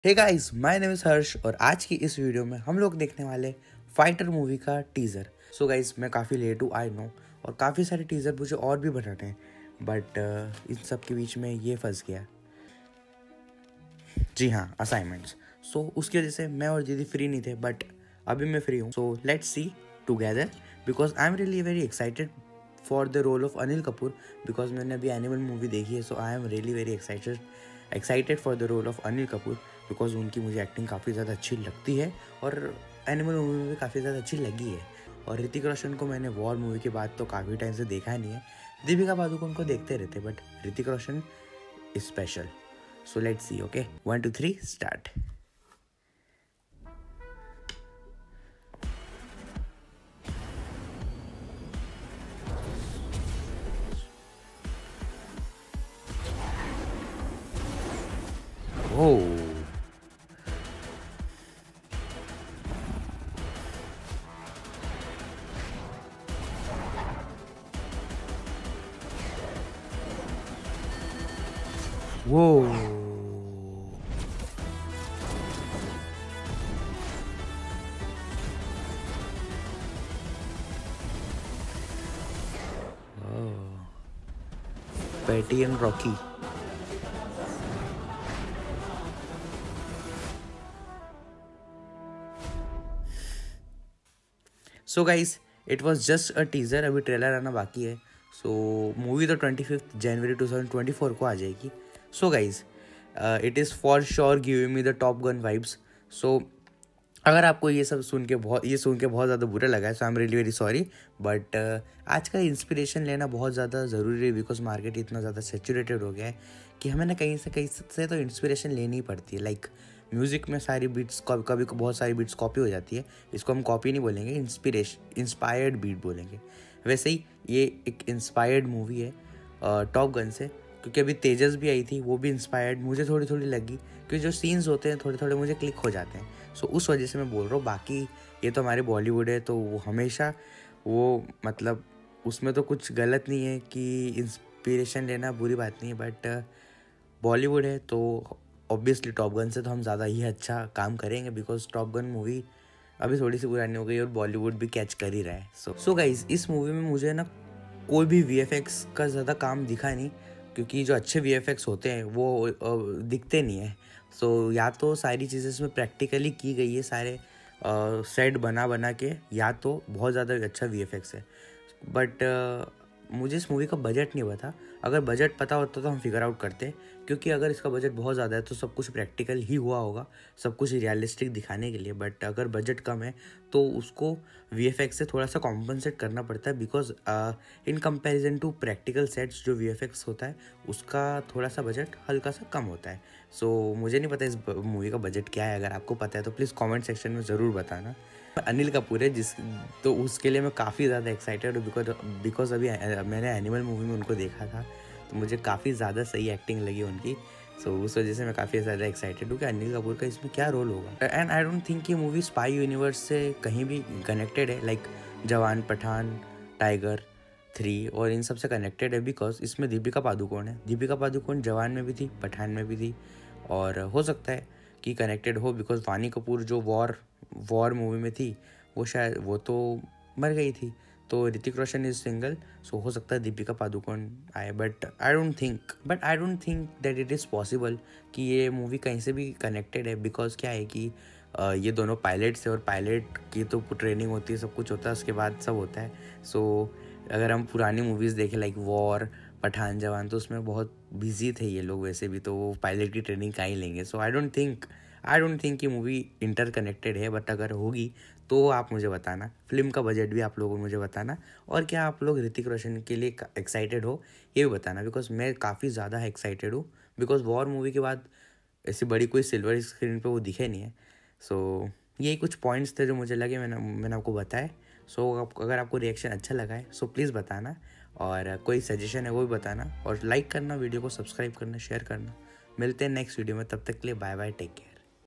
Hey guys, my name is Harsh और आज की इस वीडियो में हम लोग देखने वाले फाइटर मूवी का टीज़र। सो गाइस, मैं काफ़ी लेट हूँ आई नो, और काफ़ी सारे टीज़र मुझे और भी बनाने हैं, बट इन सब के बीच में ये फंस गया। जी हाँ, असाइनमेंट्स। सो उसकी वजह से मैं और दीदी फ्री नहीं थे, बट अभी मैं फ्री हूँ। So let's see together because I am really very excited for the role of Anil Kapoor, because मैंने अभी एनिमल मूवी देखी है। So I am really very excited for the role of Anil Kapoor, because उनकी मुझे एक्टिंग काफ़ी ज़्यादा अच्छी लगती है और एनिमल मूवी में भी काफ़ी ज़्यादा अच्छी लगी है। और ऋतिक रोशन को मैंने वॉर मूवी के बाद तो काफ़ी टाइम से देखा नहीं है। दीपिका पादुकोण को देखते रहते, but Hrithik Roshan is special. So let's see. Okay, 1 2 3 start. Oh. Whoa. Oh. Patty and Rocky. So guys, it was just a teaser. अभी ट्रेलर आना बाकी है। सो मूवी तो 25 जनवरी 2024 को आ जाएगी। So guys, it is for sure giving me the top gun vibes. So अगर आपको ये सुन के बहुत ज़्यादा बुरा लगा है, so I am really very sorry, but आज का इंस्पिरेशन लेना बहुत ज़्यादा ज़रूरी है, बिकॉज मार्केट इतना ज़्यादा सेचुरेटेड हो गया है कि हमें ना कहीं से तो इंस्पिरेशन लेनी ही पड़ती है। लाइक म्यूज़िक में सारी बीट्स कभी बहुत सारी बीट्स कॉपी हो जाती है। इसको हम कॉपी नहीं बोलेंगे, इंस्पायर्ड बीट बोलेंगे। वैसे ही ये एक इंस्पायर्ड मूवी है टॉप गन से, क्योंकि अभी तेजस भी आई थी, वो भी इंस्पायर्ड मुझे थोड़ी थोड़ी लगी, क्योंकि जो सीन्स होते हैं थोड़े थोड़े मुझे क्लिक हो जाते हैं। सो उस वजह से मैं बोल रहा हूँ। बाकी ये तो हमारे बॉलीवुड है, तो वो हमेशा वो मतलब उसमें तो कुछ गलत नहीं है कि इंस्पिरेशन लेना बुरी बात नहीं है, बट बॉलीवुड है तो ऑब्वियसली टॉप गन से तो हम ज़्यादा ही अच्छा काम करेंगे, बिकॉज टॉप गन मूवी अभी थोड़ी सी पुरानी हो गई और बॉलीवुड भी कैच कर ही रहा है। सो गाइस, इस मूवी में मुझे ना कोई भी वीएफएक्स का ज़्यादा काम दिखा नहीं, क्योंकि जो अच्छे वीएफएक्स होते हैं वो दिखते नहीं है। सो या तो सारी चीज़ें इसमें प्रैक्टिकली की गई है, सारे सेट बना के, या तो बहुत ज़्यादा अच्छा वीएफएक्स है। बट मुझे इस मूवी का बजट नहीं पता। अगर बजट पता होता तो हम फिगर आउट करते, क्योंकि अगर इसका बजट बहुत ज़्यादा है तो सब कुछ प्रैक्टिकल ही हुआ होगा, सब कुछ रियलिस्टिक दिखाने के लिए। बट अगर बजट कम है तो उसको वीएफएक्स से थोड़ा सा कॉम्पनसेट करना पड़ता है, because in comparison to practical sets जो वीएफएक्स होता है उसका थोड़ा सा बजट हल्का सा कम होता है। सो मुझे नहीं पता इस मूवी का बजट क्या है। अगर आपको पता है तो प्लीज़ कॉमेंट सेक्शन में ज़रूर बताना। अनिल कपूर है तो उसके लिए मैं काफ़ी ज़्यादा एक्साइटेड हूँ, बिकॉज अभी मैंने एनिमल मूवी में उनको देखा था, तो मुझे काफ़ी ज़्यादा सही एक्टिंग लगी उनकी। सो उस वजह से मैं काफ़ी ज़्यादा एक्साइटेड हूँ कि अनिल कपूर का इसमें क्या रोल होगा। एंड आई डोंट थिंक ये मूवी स्पाई यूनिवर्स से कहीं भी कनेक्टेड है, लाइक जवान, पठान, टाइगर 3 और इन सब से कनेक्टेड है, बिकॉज इसमें दीपिका पादुकोण है। दीपिका पादुकोण जवान में भी थी, पठान में भी थी, और हो सकता है कि कनेक्टेड हो, बिकॉज वानी कपूर जो वॉर मूवी में थी वो तो मर गई थी। तो Hrithik Roshan is single, so हो सकता है दीपिका पादुकोण आए, but I don't think that it is possible कि ये मूवी कहीं से भी कनेक्टेड है। बिकॉज क्या है कि ये दोनों पायलट्स है, और पायलट की तो ट्रेनिंग होती है, सब कुछ होता है, उसके बाद सब होता है। सो अगर हम पुरानी मूवीज़ देखें लाइक वॉर, पठान, जवान, तो उसमें बहुत बिजी थे ये लोग वैसे भी, तो वो पायलट की ट्रेनिंग कहाँ ही लेंगे। सो आई डोंट थिंक ये मूवी इंटरकनेक्टेड है, बट अगर होगी तो आप मुझे बताना। फिल्म का बजट भी आप लोगों को मुझे बताना, और क्या आप लोग ऋतिक रोशन के लिए एक्साइटेड हो ये भी बताना, बिकॉज मैं काफ़ी ज़्यादा एक्साइटेड हूँ। बिकॉज वॉर मूवी के बाद ऐसी बड़ी कोई सिल्वर स्क्रीन पे वो दिखे नहीं है। सो यही कुछ पॉइंट्स थे जो मुझे लगे, मैंने आपको बताया। सो अगर आपको रिएक्शन अच्छा लगा है सो प्लीज़ बताना, और कोई सजेशन है वो भी बताना, और लाइक करना, वीडियो को सब्सक्राइब करना, शेयर करना। मिलते हैं नेक्स्ट वीडियो में, तब तक के लिए बाय बाय, टेक केयर।